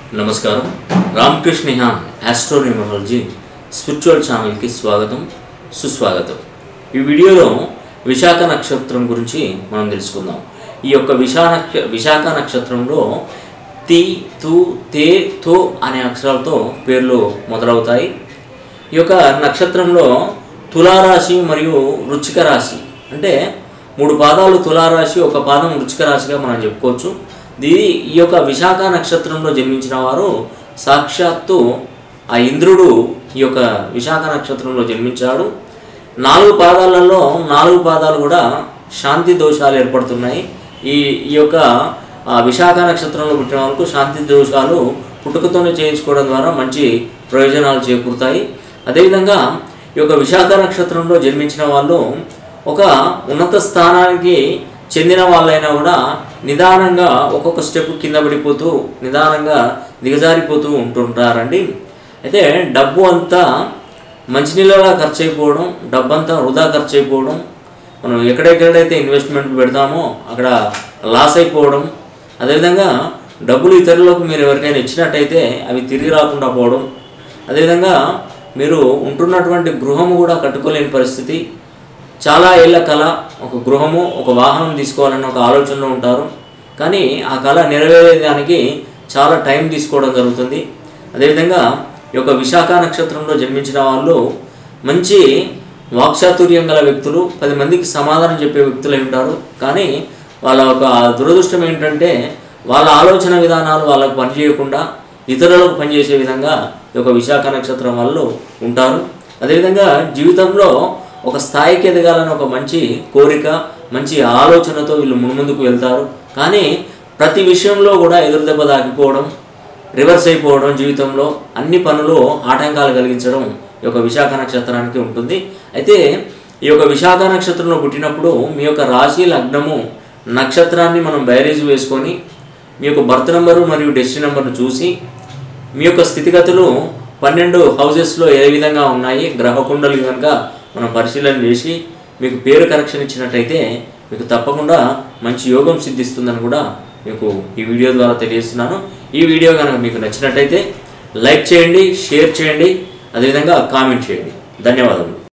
నమస్కారం Ramakrishna astronumerology spiritual channel కి స్వాగతం సుస్వాగతం। ఈ వీడియోలో విశాఖ నక్షత్రం గురించి మనం తెలుసుకుందాం। ఈ యొక్క విశాఖ నక్షత్రంలో తి తు తే తో అనే అక్షరాలతో పేర్లు మొదలవుతాయి। ఈ యొక్క నక్షత్రంలో తులా రాశి మరియు వృశ్చిక రాశి అంటే మూడు పాదాలు తులా రాశి ఒక పాదం వృశ్చిక రాశిగా మనం చెప్పుకోవచ్చు। ఈ యొక్క విశాఖ నక్షత్రంలో జన్మించిన వారు సాక్షాత్తు ఆ ఇంద్రుడు ఈ యొక్క విశాఖ నక్షత్రంలో జన్మించాడు। నాలుగు పాదాలలో నాలుగు పాదాలు కూడా శాంతి దోషాలు ఏర్పడుతున్నాయి। ఈ యొక్క విశాఖ నక్షత్రంలో పుట్టిన వాళ్ళకు శాంతి దోషాలు పుట్టుకతోనే చేయించుకోవడం ద్వారా మంచి ప్రయోజనాలు చేకూరుతాయి। అదేవిధంగా ఈ యొక్క విశాఖ నక్షత్రంలో జన్మించిన వాళ్ళు ఒక ఉన్నత స్థానానికి చెందిన వాళ్ళైనా కూడా నిదానంగా ఒక్కొక్క స్టెప్ కింద పడిపోతూ నిదానంగా దిగజారిపోతూ ఉంటుంటారండి। అయితే డబ్బు అంతా మంచినీళ్ళలా ఖర్చు అయిపోవడం, డబ్బు అంతా వృధా ఖర్చు అయిపోవడం, మనం ఎక్కడెక్కడైతే ఇన్వెస్ట్మెంట్ పెడతామో అక్కడ లాస్ అయిపోవడం, అదేవిధంగా డబ్బులు ఇతరులకు మీరు ఎవరికైనా ఇచ్చినట్టయితే అవి తిరిగి రాకుండా పోవడం, అదేవిధంగా మీరు ఉంటున్నటువంటి గృహము కూడా కట్టుకోలేని పరిస్థితి, చాలా ఏళ్ల కళ ఒక గృహము ఒక వాహనం తీసుకోవాలన్న ఒక ఆలోచనలో ఉంటారు, కానీ ఆ కళ నెరవేరేదానికి చాలా టైం తీసుకోవడం జరుగుతుంది। అదేవిధంగా ఈ యొక్క విశాఖ నక్షత్రంలో జన్మించిన వాళ్ళు మంచి వాక్చాతుర్యం గల వ్యక్తులు, 10 మందికి సమాధానం చెప్పే వ్యక్తులు ఉంటారు, కానీ వాళ్ళ ఒక దురదృష్టం ఏంటంటే వాళ్ళ ఆలోచన విధానాలు వాళ్ళకు పనిచేయకుండా ఇతరులకు పనిచేసే విధంగా ఈ యొక్క విశాఖ నక్షత్రం వాళ్ళు ఉంటారు। అదేవిధంగా జీవితంలో ఒక స్థాయికి ఎదగాలని ఒక మంచి కోరిక మంచి ఆలోచనతో వీళ్ళు ముందుకు వెళ్తారు, కానీ ప్రతి విషయంలో కూడా ఎదురుదెబ్బ తాకిపోవడం, రివర్స్ అయిపోవడం, జీవితంలో అన్ని పనులు ఆటంకాలు కలిగించడం ఈ యొక్క విశాఖ నక్షత్రానికి ఉంటుంది। అయితే ఈ యొక్క విశాఖ నక్షత్రంలో పుట్టినప్పుడు మీ యొక్క రాశి లగ్నము నక్షత్రాన్ని మనం బైరేజ్ వేసుకొని మీ యొక్క బర్త్ నెంబరు మరియు డెస్టినీ నెంబర్ను చూసి మీ యొక్క స్థితిగతులు 12 హౌజెస్లో ఏ విధంగా ఉన్నాయి గ్రహ కుండలు కనుక మనం పరిశీలన చేసి మీకు పేరు కరెక్షన్ ఇచ్చినట్టయితే మీకు తప్పకుండా మంచి యోగం సిద్ధిస్తుందని కూడా మీకు ఈ వీడియో ద్వారా తెలియజేస్తున్నాను। ఈ వీడియో కనుక మీకు నచ్చినట్టయితే లైక్ చేయండి, షేర్ చేయండి, అదేవిధంగా కామెంట్ చేయండి। ధన్యవాదాలు।